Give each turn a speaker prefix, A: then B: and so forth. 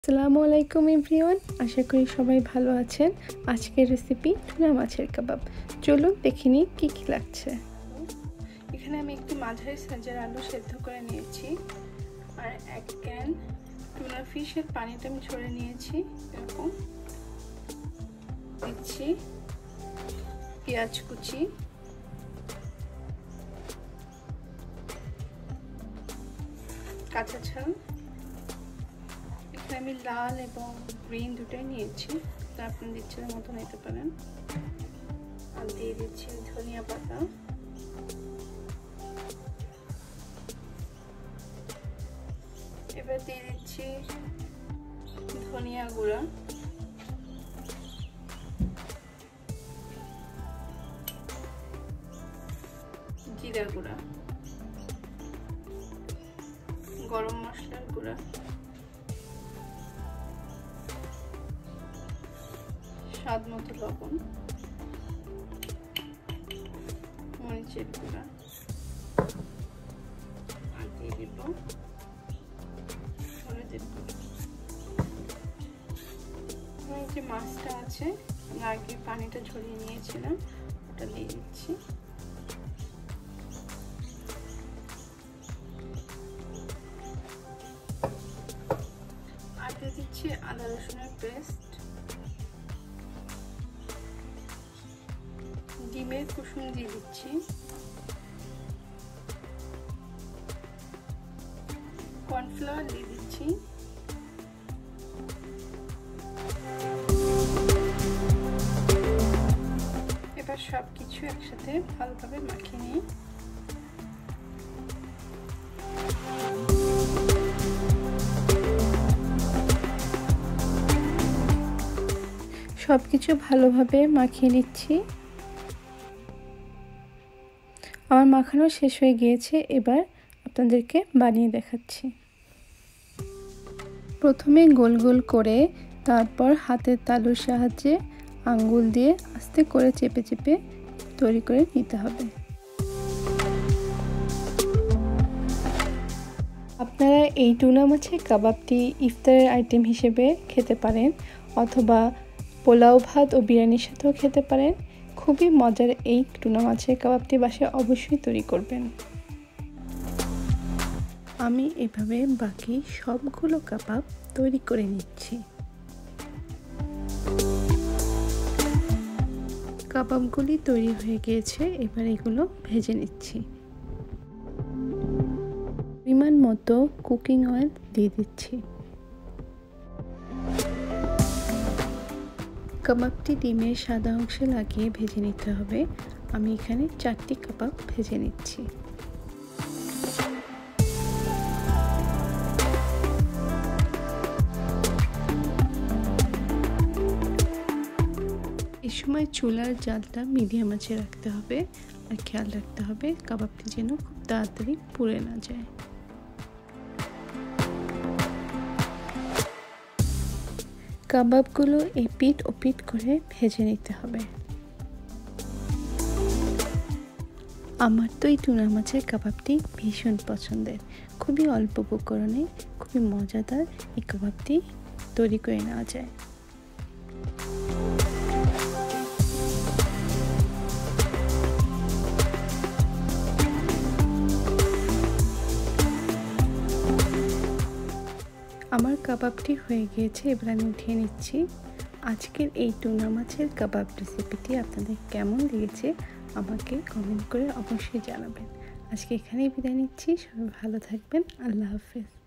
A: আসসালামু আলাইকুম এভরিওয়ান, আশা করি সবাই ভালো আছেন। আজকের রেসিপি টুনা মাছের কাবাব। চলুন দেখে নিই কী কী লাগছে। এখানে আমি একটু মাঝারি সাইজের আলু সেদ্ধ করে নিয়েছি, আর এক ক্যান টুনা ফিশের পানিটা আমি ঝরে নিয়েছি। এরকম দিচ্ছি পেঁয়াজ কুচি, কাঁচা ঝাল। আমি লাল এবং গ্রিন দুটোই নিয়েছি, তা আপনার ইচ্ছের মতো নিতে পারেন। আর দিয়ে দিচ্ছি ধনিয়া পাতা, এবার দিয়ে দিচ্ছি ধনিয়া গুঁড়া, জিরা গুঁড়া, গরম মশলার গুঁড়া, স্বাদ মতো লবণ, মরিচের গুঁড়া, আর দিয়ে দিব হলুদের গুঁড়া। এই যে মাছটা আছে, আমরা আগে পানিটা ঝরিয়ে নিয়েছিলাম, ওটা দিয়ে দিচ্ছি। আর দিয়ে দিচ্ছি আদা রসুনের পেস্ট, ডিমের কুসুম দিয়ে দিচ্ছি, কর্নফ্লাওয়ার দিয়ে দিচ্ছি, এবার সবকিছু একসাথে ভালোভাবে মাখিয়ে নিই। সবকিছু ভালোভাবে মাখিয়ে নিচ্ছি। আমার মাখানো শেষ হয়ে গিয়েছে, এবার আপনাদেরকে বানিয়ে দেখাচ্ছি। প্রথমে গোল গোল করে, তারপর হাতের তালুর সাহায্যে আঙ্গুল দিয়ে আস্তে করে চেপে চেপে তৈরি করে নিতে হবে। আপনারা এই টুনা মাছের কাবাবটি ইফতারের আইটেম হিসেবে খেতে পারেন, অথবা পোলাও ভাত ও বিরিয়ানির সাথেও খেতে পারেন। খুবই মজার এই টুনা মাছের কাবাবটি বাসায় অবশ্যই তৈরি করবেন। আমি এভাবে বাকি সবগুলো কাবাব তৈরি করে নিচ্ছি। কাবাবগুলি তৈরি হয়ে গিয়েছে, এবার এগুলো ভেজে নিচ্ছি। পরিমাণ মতো কুকিং অয়েল দিয়ে দিচ্ছি। কাবাবটি ডিমের সাদা অংশে লাগিয়ে ভেজে নিতে হবে। আমি এখানে 4টি কাবাব ভেজে নিচ্ছি। এই সময় চুলার জালটা মিডিয়াম আঁচে রাখতে হবে, আর খেয়াল রাখতে হবে কাবাবটি যেন খুব তাড়াতাড়ি পুড়ে না যায়। কাবাবগুলো এপিট ওপিট করে ভেজে নিতে হবে। আমার তো এই টুনা মাছের কাবাবটি ভীষণ পছন্দের। খুবই অল্প উপকরণে খুবই মজাদার এই কাবাবটি তৈরি করে নেওয়া যায়। আমার কাবাবটি হয়ে গিয়েছে, এবার আমি উঠিয়ে নিচ্ছি। আজকের এই টুনা মাছের কাবাব রেসিপিটি আপনাদের কেমন লেগেছে আমাকে কমেন্ট করে অবশ্যই জানাবেন। আজকে এখানেই বিদায় নিচ্ছি। সবাই ভালো থাকবেন। আল্লাহ হাফেজ।